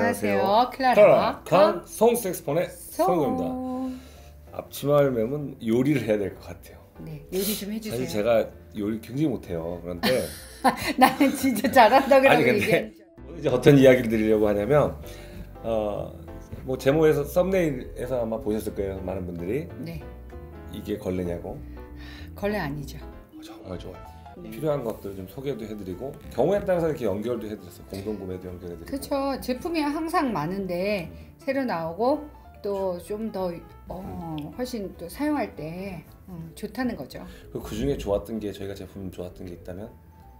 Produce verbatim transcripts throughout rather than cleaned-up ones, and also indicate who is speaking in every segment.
Speaker 1: 안녕하세요. 클라라,
Speaker 2: 클라라
Speaker 1: 강,
Speaker 2: 강 송색스폰의 송입니다. 앞치마를 매면 요리를 해야 될 것 같아요.
Speaker 1: 네, 요리 좀 해주세요.
Speaker 2: 사실 제가 요리 굉장히 못해요. 그런데
Speaker 1: 나는 진짜 잘한다 그러고
Speaker 2: 아니 근데 오늘 이제 어떤 이야기를 드리려고 하냐면 어, 뭐 제목에서 썸네일에서 아마 보셨을 거예요. 많은 분들이.
Speaker 1: 네.
Speaker 2: 이게 걸레냐고.
Speaker 1: 걸레 아니죠.
Speaker 2: 정말 좋아요.
Speaker 1: 네.
Speaker 2: 필요한 것들 좀 소개도 해드리고 경우에 따라서 이렇게 연결도 해드렸어요. 공동구매도 연결해드리고.
Speaker 1: 그렇죠. 제품이 항상 많은데 새로 나오고 또 좀 더 어, 훨씬 또 사용할 때 어, 좋다는 거죠.
Speaker 2: 그 중에 좋았던 게 저희가 제품 좋았던 게 있다면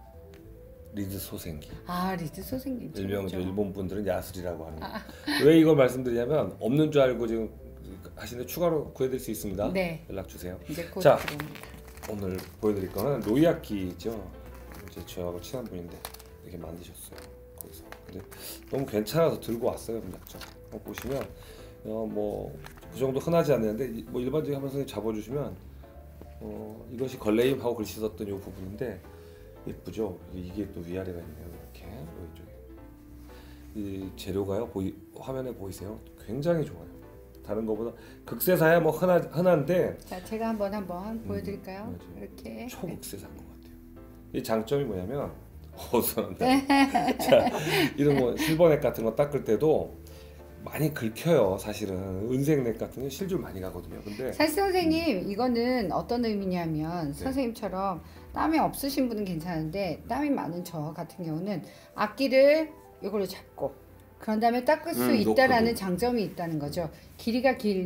Speaker 2: 리드 소생기.
Speaker 1: 아 리드 소생기.
Speaker 2: 일명 저 일본 분들은 야술이라고 하는. 아. 왜 이걸 말씀드리냐면 없는 줄 알고 지금 하시는데 추가로 구해드릴 수 있습니다. 네. 연락 주세요.
Speaker 1: 이제 곧
Speaker 2: 자.
Speaker 1: 들어옵니다.
Speaker 2: 오늘 보여드릴 거는 로이야키죠. 이제 저하고 친한 분인데 이렇게 만드셨어요. 거기서. 근데 너무 괜찮아서 들고 왔어요. 약점. 보시면 어 뭐 그 정도 흔하지 않는데 뭐 일반적인 한번 선생님 잡아주시면 어 이것이 걸레임 하고 글씨 썼던 이 부분인데 예쁘죠. 이게 또 위아래가 있네요. 이렇게 이쪽에 이 재료가요. 보이 화면에 보이세요? 굉장히 좋아요. 다른 거보다 극세사야 뭐 흔하, 흔한데
Speaker 1: 자 제가 한번 한번 보여드릴까요?
Speaker 2: 음,
Speaker 1: 이렇게
Speaker 2: 초극세사인 것 같아요. 이 장점이 뭐냐면 어수선한다. 자 이런 뭐 실버넥 같은 거 닦을 때도 많이 긁혀요. 사실은 은색넥 같은 게 실줄 많이 가거든요. 근데
Speaker 1: 사실 선생님 이거는 어떤 의미냐면
Speaker 2: 네.
Speaker 1: 선생님처럼 땀이 없으신 분은 괜찮은데 땀이 많은 저 같은 경우는 악기를 이걸로 잡고 그런 다음에 닦을 수
Speaker 2: 음,
Speaker 1: 있다라는
Speaker 2: 노크도.
Speaker 1: 장점이 있다는 거죠. 길이가 길기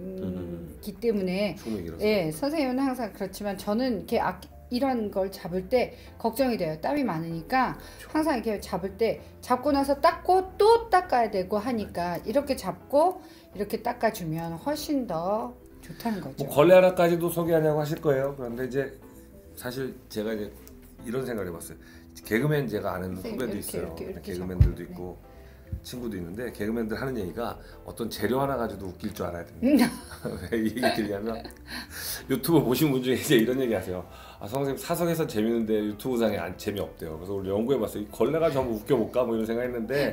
Speaker 2: 음,
Speaker 1: 때문에 예, 선생님은 항상 그렇지만 저는 이렇게 악기 이런 걸 잡을 때 걱정이 돼요. 땀이 많으니까
Speaker 2: 그렇죠.
Speaker 1: 항상 이렇게 잡을 때 잡고 나서 닦고 또 닦아야 되고 하니까 이렇게 잡고 이렇게 닦아주면 훨씬 더 좋다는 거죠.
Speaker 2: 뭐 걸레 하나까지도 소개하냐고 하실 거예요. 그런데 이제 사실 제가 이제 이런 생각을 해봤어요. 개그맨 제가 아는
Speaker 1: 선생님,
Speaker 2: 후배도
Speaker 1: 이렇게,
Speaker 2: 있어요.
Speaker 1: 이렇게, 이렇게
Speaker 2: 개그맨들도
Speaker 1: 잡고,
Speaker 2: 있고 친구도 있는데 개그맨들 하는 얘기가 어떤 재료 하나 가지고 웃길 줄 알아야 됩니다. 왜 이 얘기 드리냐면 유튜브 보신 분 중에 이제 이런 얘기 하세요. 아 선생님 사석에서 재밌는데 유튜브상에 안 재미없대요. 그래서 우리 연구해봤어요. 이 걸레 가지고 한번 웃겨볼까 뭐 이런 생각했는데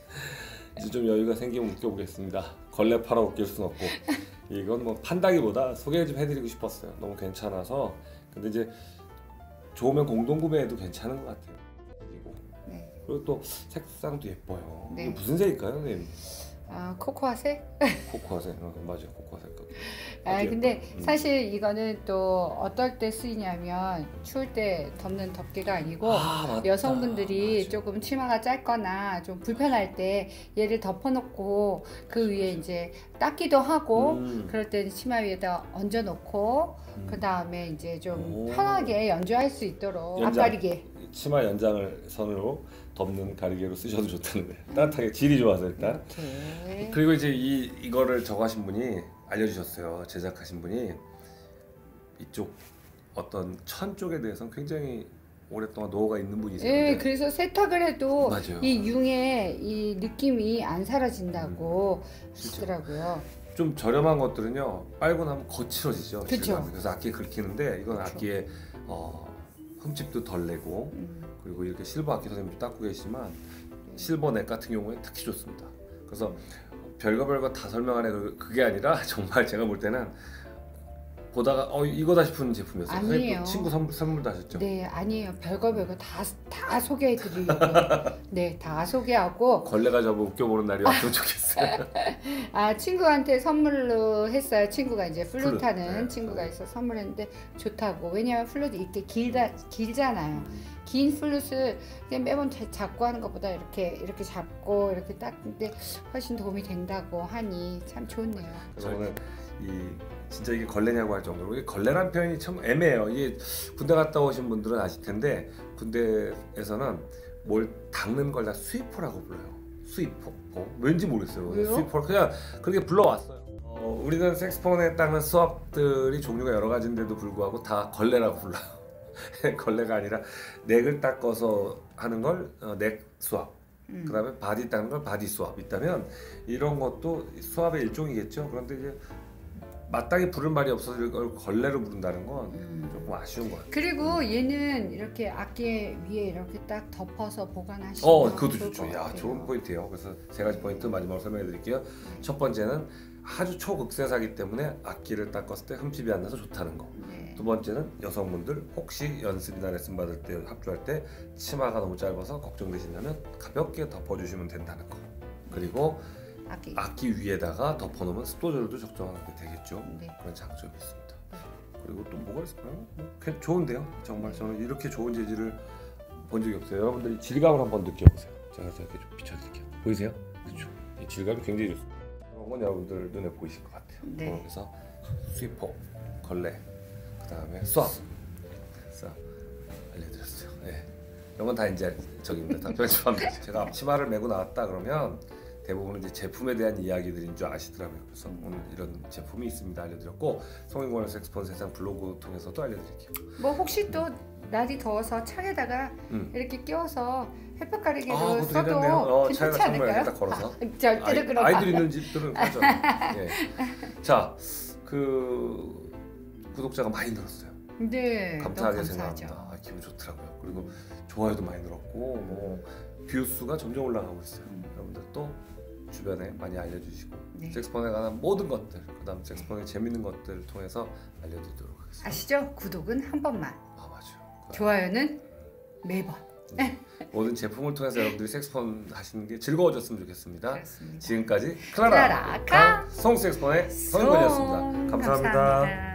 Speaker 2: 이제 좀 여유가 생기면 웃겨보겠습니다. 걸레 팔아 웃길 순 없고 이건 뭐 판다기보다 소개 좀 해드리고 싶었어요. 너무 괜찮아서. 근데 이제 좋으면 공동구매해도 괜찮은 것 같아요.
Speaker 1: 네.
Speaker 2: 그리고 또 색상도 예뻐요.
Speaker 1: 네.
Speaker 2: 이게 무슨 색일까요, 선생님?
Speaker 1: 아 코코아색?
Speaker 2: 코코아색, 어, 맞아요, 코코아색.
Speaker 1: 아 근데
Speaker 2: 음.
Speaker 1: 사실 이거는 또 어떨 때 쓰이냐면 추울 때 덮는 덮개가 아니고
Speaker 2: 아, 맞다.
Speaker 1: 여성분들이
Speaker 2: 맞아.
Speaker 1: 조금 치마가 짧거나 좀 불편할 때 얘를 덮어놓고 그 위에 이제 닦기도 하고
Speaker 2: 음.
Speaker 1: 그럴 때 치마 위에다 얹어놓고
Speaker 2: 음.
Speaker 1: 그 다음에 이제 좀
Speaker 2: 오.
Speaker 1: 편하게 연주할 수 있도록
Speaker 2: 연장.
Speaker 1: 앞가리개.
Speaker 2: 치마 연장을 선으로 덮는 가리개로 쓰셔도 좋다는 거예요. 따뜻하게 질이 좋아서 일단.
Speaker 1: 이렇게.
Speaker 2: 그리고 이제 이 이거를 저거 하신 분이 알려주셨어요. 제작하신 분이 이쪽 어떤 천 쪽에 대해서는 굉장히 오랫동안 노하우가 있는 분이세요.
Speaker 1: 예, 그래서 세탁을 해도
Speaker 2: 맞아요.
Speaker 1: 이 융의 이 느낌이 안 사라진다고
Speaker 2: 음,
Speaker 1: 하시더라고요.
Speaker 2: 좀 저렴한 것들은요 빨고 나면 거칠어지죠.
Speaker 1: 그쵸.
Speaker 2: 질감이. 그래서 악기에 긁히는데 이건 악기에 어, 흠집도 덜 내고
Speaker 1: 음.
Speaker 2: 그리고 이렇게 실버 악기 선생님도 닦고 계시지만 실버 넥 같은 경우에 특히 좋습니다. 그래서 별거 별거 다 설명하네. 그게 아니라 정말 제가 볼 때는 보다가 어 이거다 싶은 제품이었어요.
Speaker 1: 아니에요.
Speaker 2: 친구 선물, 선물도 하셨죠?
Speaker 1: 네, 아니에요. 별거 별거 다, 다 소개해드리려고. 네, 다 소개하고.
Speaker 2: 걸레 가지고 웃겨보는 날이 왔으면 좋겠어요.
Speaker 1: 아, 친구한테 선물로 했어요. 친구가 이제 플룻
Speaker 2: 플룻,
Speaker 1: 하는
Speaker 2: 네.
Speaker 1: 친구가 있어 선물했는데 좋다고. 왜냐면 플룻이 이렇게 길다, 길잖아요. 긴 플룻을 그냥 매번 자, 잡고 하는 것보다 이렇게 이렇게 잡고 이렇게 닦는데 훨씬 도움이 된다고 하니 참 좋네요.
Speaker 2: 그래서 오늘 이 진짜 이게 걸레냐고 할 정도로 이게 걸레란 표현이 참 애매해요. 이게 군대 갔다 오신 분들은 아실 텐데 군대에서는 뭘 닦는 걸 다 스위퍼라고 불러요. 스위퍼. 어, 왠지 모르겠어요.
Speaker 1: 왜요?
Speaker 2: 스위퍼 그냥 그렇게 불러왔어요. 어, 우리는 색스폰에 닦는 수압들이 종류가 여러 가지인데도 불구하고 다 걸레라고 불러요. 걸레가 아니라 넥을 닦아서 하는 걸 어, 넥 수압.
Speaker 1: 음.
Speaker 2: 그 다음에 바디 닦는 걸 바디 수압 있다면 이런 것도 수압의 일종이겠죠. 그런데 이제 마땅히 부를 말이 없어서 이걸 걸레로 부른다는 건
Speaker 1: 음.
Speaker 2: 조금 아쉬운 것 같아요.
Speaker 1: 그리고 얘는 이렇게 악기 위에 이렇게 딱 덮어서 보관하시면
Speaker 2: 어, 그것도
Speaker 1: 좋을
Speaker 2: 좋죠.
Speaker 1: 것
Speaker 2: 야,
Speaker 1: 같아요.
Speaker 2: 좋은 포인트예요. 그래서 세 가지 포인트 마지막으로 설명해 드릴게요. 첫 번째는 아주 초극세사기 때문에 악기를 닦았을 때 흠집이 안 나서 좋다는 거.
Speaker 1: 네.
Speaker 2: 두 번째는 여성분들 혹시 연습이나 레슨 받을 때 합주할 때 치마가 너무 짧아서 걱정되신다면 가볍게 덮어주시면 된다는 거. 그리고
Speaker 1: 악기.
Speaker 2: 악기 위에다가 덮어놓으면 습도 조절도 적정하게 되겠죠.
Speaker 1: 네.
Speaker 2: 그런 장점이 있습니다. 그리고 또 뭐가 있을까요? 뭐, 괜- 좋은데요. 정말 저는 이렇게 좋은 재질을 본 적이 없어요. 여러분들이 질감을 한번 느껴보세요. 제가 이렇게 좀 비춰드릴게요. 보이세요? 그렇죠. 이 질감이 굉장히 좋습니다. 이런 건 여러분들 눈에 보이실 것 같아요.
Speaker 1: 네.
Speaker 2: 어, 그래서 스위퍼, 걸레, 그 다음에 수압, 그래서 알려드렸어요. 네. 이런 건 다 이제 저기입니다. 다 편집합니다. 제가 앞치마를 메고 나왔다 그러면 대부분 이제 제품에 대한 이야기들인 줄 아시더라고요. 그래서 오늘 이런 제품이 있습니다 알려드렸고, 송인권의 색스폰 세상 블로그 통해서도 알려드릴게요.
Speaker 1: 뭐 혹시 또 날이 더워서 창에다가
Speaker 2: 음.
Speaker 1: 이렇게 끼워서 햇볕 가리개로
Speaker 2: 아, 그것도
Speaker 1: 써도
Speaker 2: 괜찮네요. 어,
Speaker 1: 괜찮지
Speaker 2: 차에다 창문에
Speaker 1: 않을까요?
Speaker 2: 딱 걸어서.
Speaker 1: 아, 절대로
Speaker 2: 아이,
Speaker 1: 그런
Speaker 2: 아이들 있는 집들은 하죠. 예. 자, 그 구독자가 많이 늘었어요.
Speaker 1: 네,
Speaker 2: 감사하게
Speaker 1: 너무 감사하죠.
Speaker 2: 생각합니다. 아, 기분 좋더라고요. 그리고 좋아요도 많이 늘었고 뭐 뷰 수가 점점 올라가고 있어요.
Speaker 1: 음.
Speaker 2: 여러분들 또 주변에 많이 알려주시고
Speaker 1: 네.
Speaker 2: 색스폰에 관한 모든 것들, 그다음 색스폰의 재밌는 것들 통해서 알려드리도록 하겠습니다.
Speaker 1: 아시죠? 구독은 한 번만,
Speaker 2: 아 맞아요.
Speaker 1: 좋아요는 매번.
Speaker 2: 네. 모든 제품을 통해서 여러분들이 색스폰 하시는 게 즐거워졌으면 좋겠습니다.
Speaker 1: 그렇습니다.
Speaker 2: 지금까지 클라라,
Speaker 1: 클라라 카
Speaker 2: 송 색스폰의 성인권이었습니다. 감사합니다.
Speaker 1: 감사합니다.